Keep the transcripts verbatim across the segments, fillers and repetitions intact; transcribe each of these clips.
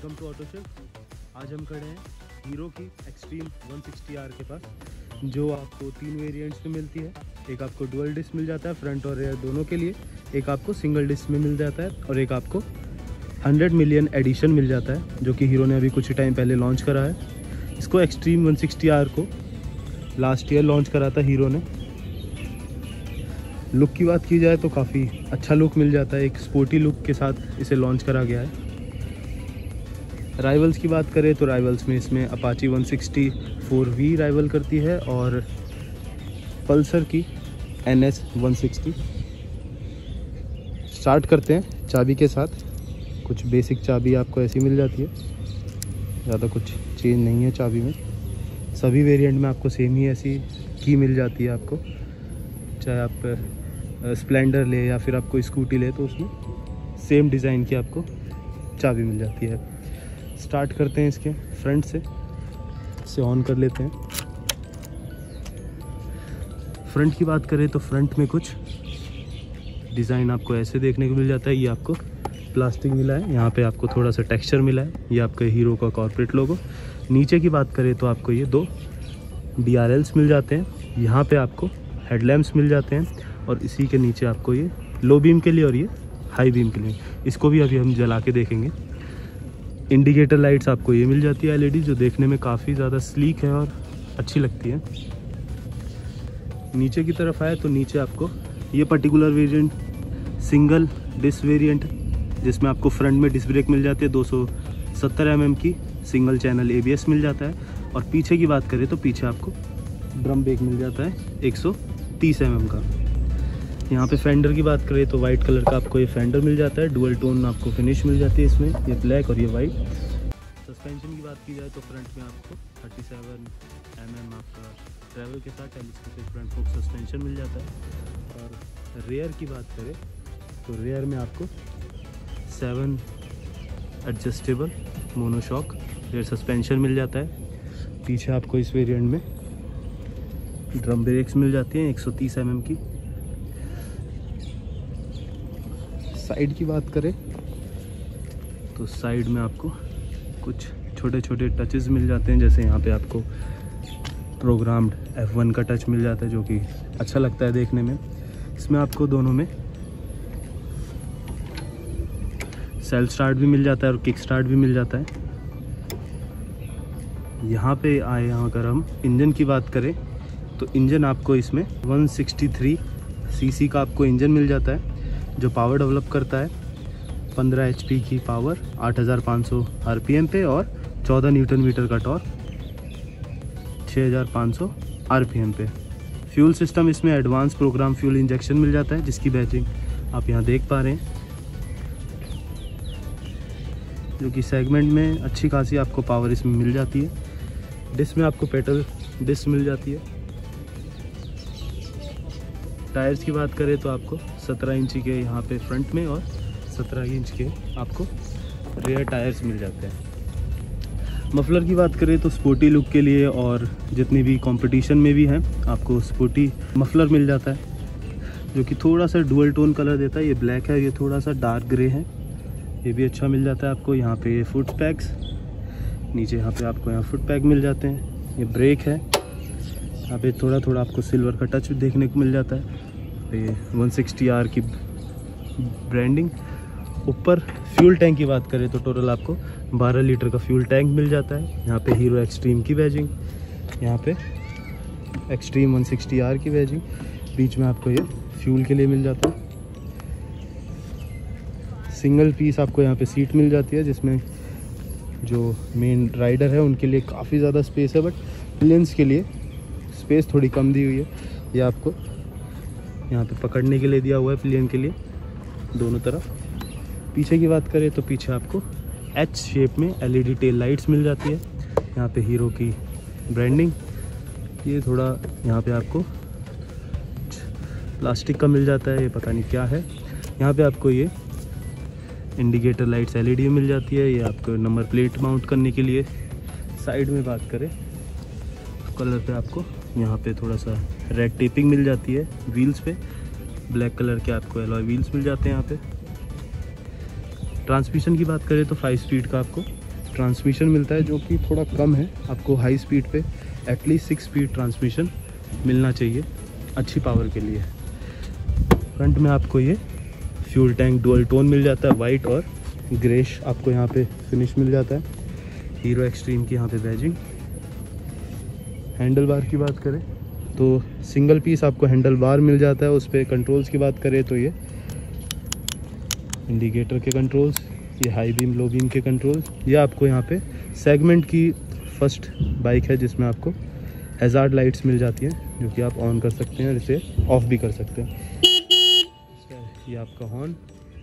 Welcome to auto chef. आज हम खड़े हैं हीरो की एक्सट्रीम वन सिक्सटी आर के पास, जो आपको तीन वेरिएंट्स में मिलती है। एक आपको डुअल डिस्क मिल जाता है फ्रंट और रेयर दोनों के लिए, एक आपको सिंगल डिस्क में मिल जाता है और एक आपको हंड्रेड मिलियन एडिशन मिल जाता है, जो कि हीरो ने अभी कुछ टाइम पहले लॉन्च करा है। इसको एक्सट्रीम वन सिक्सटी आर को लास्ट ईयर लॉन्च करा था हीरो ने। लुक की बात की जाए तो काफ़ी अच्छा लुक मिल जाता है, एक स्पोर्टी लुक के साथ इसे लॉन्च करा गया है। राइवल्स की बात करें तो राइवल्स में इसमें Apache one sixty four V rival करती है और पल्सर की N S one sixty. Start करते हैं चाबी के साथ। कुछ बेसिक चाबी आपको ऐसी मिल जाती है, ज़्यादा कुछ चेंज नहीं है चाबी में। सभी वेरिएंट में आपको सेम ही ऐसी की मिल जाती है आपको, चाहे आप स्प्लेंडर ले या फिर आप कोई स्कूटी ले तो उसमें सेम डिज़ाइन की आपको चाबी मिल जाती है। स्टार्ट करते हैं इसके फ्रंट से, इसे ऑन कर लेते हैं। फ्रंट की बात करें तो फ्रंट में कुछ डिज़ाइन आपको ऐसे देखने को मिल जाता है। ये आपको प्लास्टिक मिला है, यहाँ पे आपको थोड़ा सा टेक्सचर मिला है। ये आपका हीरो का कॉर्पोरेट लोगो। नीचे की बात करें तो आपको ये दो डी आर एल्स मिल जाते हैं। यहाँ पे आपको हेडलैम्प्स मिल जाते हैं और इसी के नीचे आपको ये लो बीम के लिए और ये हाई बीम के लिए। इसको भी अभी हम जला के देखेंगे। इंडिकेटर लाइट्स आपको ये मिल जाती है एल ई डी, जो देखने में काफ़ी ज़्यादा स्लीक है और अच्छी लगती है। नीचे की तरफ आए तो नीचे आपको ये particular variant single disc variant, जिसमें आपको फ्रंट में डिस्क ब्रेक मिल जाती है दो सौ सत्तर एम एम की, single channel A B S मिल जाता है। और पीछे की बात करें तो पीछे आपको ड्रम ब्रेक मिल जाता है एक सौ तीस एम एम का। यहाँ पे फेंडर की बात करें तो वाइट कलर का आपको ये फेंडर मिल जाता है। डुअल टोन आपको फिनिश मिल जाती है इसमें, ये ब्लैक और ये वाइट। सस्पेंशन की बात की जाए तो फ्रंट में आपको थर्टी सेवन एम एम आपका ट्रैवल के साथ टेलीस्कोपिक फ्रंट फोक सस्पेंशन मिल जाता है। और रेयर की बात करें तो रेयर में आपको seven adjustable monoshock rear suspension मिल जाता है। पीछे आपको इस वेरिएंट में ड्रम ब्रेक्स मिल जाती हैं एक सौ तीस एम एम की। साइड की बात करें तो साइड में आपको कुछ छोटे छोटे टचेस मिल जाते हैं, जैसे यहाँ पे आपको प्रोग्राम्ड एफ वन का टच मिल जाता है, जो कि अच्छा लगता है देखने में। इसमें आपको दोनों में सेल्फ स्टार्ट भी मिल जाता है और किक स्टार्ट भी मिल जाता है। यहाँ पे आए यहाँ अगर हम इंजन की बात करें तो इंजन आपको इसमें one sixty three C C का आपको इंजन मिल जाता है, जो पावर डेवलप करता है पंद्रह एच पी की पावर आठ हज़ार पाँच सौ आर पी एम पे और चौदह न्यूटन मीटर का टॉर्क छः हज़ार पाँच सौ आर पी एम पे। फ्यूल सिस्टम इसमें एडवांस प्रोग्राम फ्यूल इंजेक्शन मिल जाता है, जिसकी बैटरिंग आप यहाँ देख पा रहे हैं, जो कि सेगमेंट में अच्छी खासी आपको पावर इसमें मिल जाती है। डिस्क में आपको पेडल डिस्क मिल जाती है। टायर्स की बात करें तो आपको सत्रह इंच के यहाँ पे फ्रंट में और सत्रह इंच के आपको रेयर टायर्स मिल जाते हैं। मफलर की बात करें तो स्पोर्टी लुक के लिए और जितनी भी कंपटीशन में भी हैं आपको स्पोर्टी मफलर मिल जाता है, जो कि थोड़ा सा डुअल टोन कलर देता है। ये ब्लैक है, ये थोड़ा सा डार्क ग्रे है, ये भी अच्छा मिल जाता है आपको। यहाँ पे ये फुट पैक्स, नीचे यहाँ पे आपको यहाँ फुट पैक मिल जाते हैं। ये ब्रेक है, यहाँ पे थोड़ा थोड़ा आपको सिल्वर का टच देखने को मिल जाता है। ये वन सिक्सटी आर की ब्रांडिंग। ऊपर फ्यूल टैंक की बात करें तो टोटल आपको बारह लीटर का फ्यूल टैंक मिल जाता है। यहाँ पे हीरो एक्सट्रीम की बैजिंग, यहाँ पे एक्सट्रीम वन सिक्सटी आर की बैजिंग, बीच में आपको ये फ्यूल के लिए मिल जाता है। सिंगल पीस आपको यहाँ पे सीट मिल जाती है, जिसमें जो मेन राइडर है उनके लिए काफ़ी ज़्यादा स्पेस है, बट पिलियंस के लिए स्पेस थोड़ी कम दी हुई है। ये आपको यहाँ पे पकड़ने के लिए दिया हुआ है पिलियन के लिए दोनों तरफ। पीछे की बात करें तो पीछे आपको एच शेप में L E D tail lights मिल जाती है। यहाँ पे हीरो की ब्रांडिंग, ये थोड़ा यहाँ पे आपको प्लास्टिक का मिल जाता है, ये पता नहीं क्या है। यहाँ पे आपको ये indicator lights L E D मिल जाती है, ये आपको नंबर प्लेट माउंट करने के लिए। साइड में बात करें कलर पे आपको यहाँ पे थोड़ा सा रेड टेपिंग मिल जाती है व्हील्स पे, ब्लैक कलर के आपको एलॉय व्हील्स मिल जाते हैं यहाँ पे। ट्रांसमिशन की बात करें तो फाइव स्पीड का आपको ट्रांसमिशन मिलता है जो कि थोड़ा कम है। आपको हाई स्पीड पे एटलीस्ट सिक्स स्पीड ट्रांसमिशन मिलना चाहिए अच्छी पावर के लिए। फ्रंट में आपको ये फ्यूल टैंक डुअल टोन मिल जाता है, वाइट और ग्रेश आपको यहाँ पे फिनिश मिल जाता है। हीरो एक्सट्रीम की यहाँ पे बैजिंग। हैंडल बार की बात करें तो सिंगल पीस आपको हैंडल बार मिल जाता है। उस पर कंट्रोल्स की बात करें तो ये इंडिकेटर के कंट्रोल्स, ये हाई बीम लो बीम के कंट्रोल्स। ये आपको यहाँ पे सेगमेंट की फर्स्ट बाइक है जिसमें आपको हैज़ार्ड लाइट्स मिल जाती हैं जो कि आप ऑन कर सकते हैं और इसे ऑफ भी कर सकते हैं। ये आपका हॉर्न।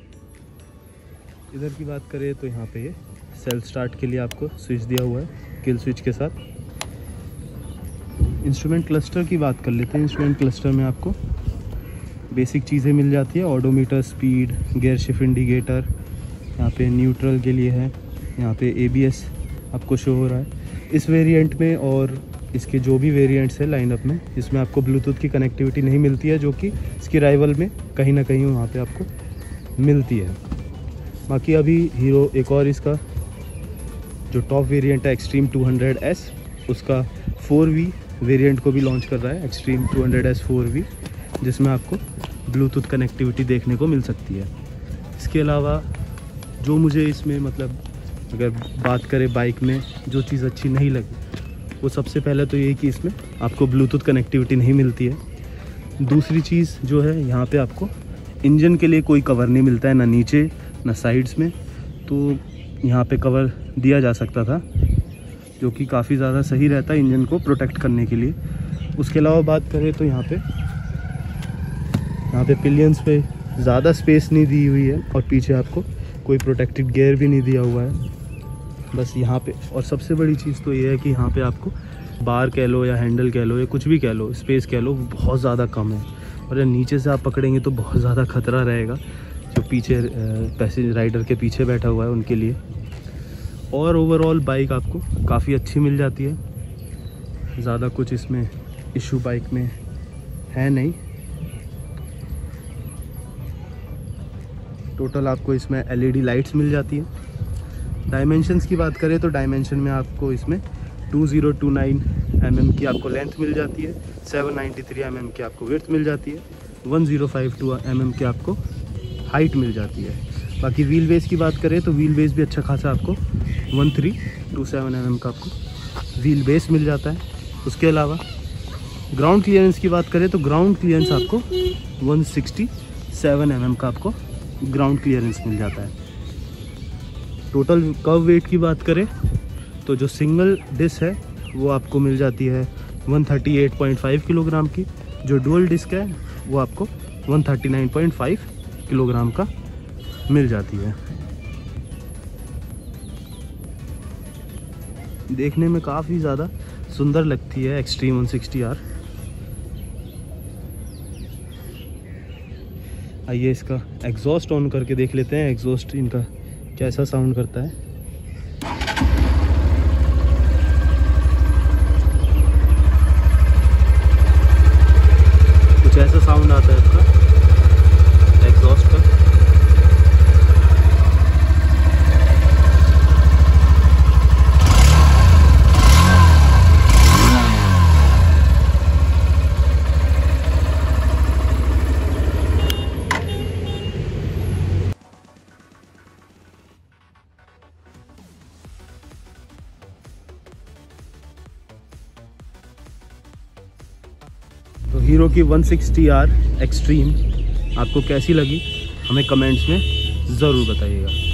इधर की बात करें तो यहाँ पे ये सेल्फ स्टार्ट के लिए आपको स्विच दिया हुआ है किल स्विच के साथ। इंस्ट्रूमेंट क्लस्टर की बात कर लेते हैं। इंस्ट्रूमेंट क्लस्टर में आपको बेसिक चीज़ें मिल जाती है, odometer, speed, gear shift indicator, यहाँ पे न्यूट्रल के लिए है, यहाँ पे एबीएस आपको शो हो रहा है इस वेरिएंट में। और इसके जो भी वेरिएंट्स है लाइनअप में, इसमें आपको ब्लूटूथ की कनेक्टिविटी नहीं मिलती है जो कि इसकी राइवल में कहीं ना कहीं वहाँ पे आपको मिलती है। बाकी अभी हीरो एक और इसका जो टॉप वेरिएंट है एक्सट्रीम टू हंड्रेड एस, उसका फोर वी वेरिएंट को भी लॉन्च कर रहा है, Xtreme two hundred S four V, जिसमें आपको ब्लूटूथ कनेक्टिविटी देखने को मिल सकती है। इसके अलावा जो मुझे इसमें मतलब अगर बात करें बाइक में जो चीज़ अच्छी नहीं लगी, वो सबसे पहले तो ये कि इसमें आपको ब्लूटूथ कनेक्टिविटी नहीं मिलती है। दूसरी चीज़ जो है, यहाँ पे आपको इंजन के लिए कोई कवर नहीं मिलता है, ना नीचे ना साइड्स में। तो यहाँ पे कवर दिया जा सकता था जो कि काफ़ी ज़्यादा सही रहता है इंजन को प्रोटेक्ट करने के लिए। उसके अलावा बात करें तो यहाँ पे यहाँ पे पिलियंस पे ज़्यादा स्पेस नहीं दी हुई है और पीछे आपको कोई प्रोटेक्टेड गियर भी नहीं दिया हुआ है बस यहाँ पे। और सबसे बड़ी चीज़ तो ये है कि यहाँ पे आपको बार कह लो या हैंडल कह लो या कुछ भी कह लो, स्पेस कह लो, बहुत ज़्यादा कम है। और अगर नीचे से आप पकड़ेंगे तो बहुत ज़्यादा खतरा रहेगा जो पीछे पैसेंजर राइडर के पीछे बैठा हुआ है उनके लिए। और ओवरऑल बाइक आपको काफ़ी अच्छी मिल जाती है, ज़्यादा कुछ इसमें इशू बाइक में है नहीं। टोटल आपको इसमें एलईडी लाइट्स मिल जाती है। डायमेंशंस की बात करें तो डायमेंशन में आपको इसमें two zero two nine M M की आपको लेंथ मिल जाती है, seven ninety three M M की आपको विड्थ मिल जाती है, one zero five two M M की आपको हाइट मिल जाती है। बाकी व्हील बेस की बात करें तो व्हील बेस भी अच्छा खासा आपको one three two seven M M का आपको व्हील बेस मिल जाता है। उसके अलावा ग्राउंड क्लियरेंस की बात करें तो ग्राउंड क्लियरेंस आपको one sixty seven M M का आपको ग्राउंड क्लियरेंस मिल जाता है। टोटल कर्व वेट की बात करें तो जो सिंगल डिस्क है वो आपको मिल जाती है one thirty eight point five kilogram की, जो डुअल डिस्क है वो आपको one thirty nine point five kilogram का मिल जाती है। देखने में काफ़ी ज़्यादा सुंदर लगती है एक्सट्रीम वन सिक्सटी आर। आइए इसका एग्जॉस्ट ऑन करके देख लेते हैं, एग्जॉस्ट इनका कैसा साउंड करता है। कुछ ऐसा साउंड आता है इसका एग्जॉस्ट का। तो हीरो की वन सिक्सटी आर एक्सट्रीम आपको कैसी लगी हमें कमेंट्स में ज़रूर बताइएगा।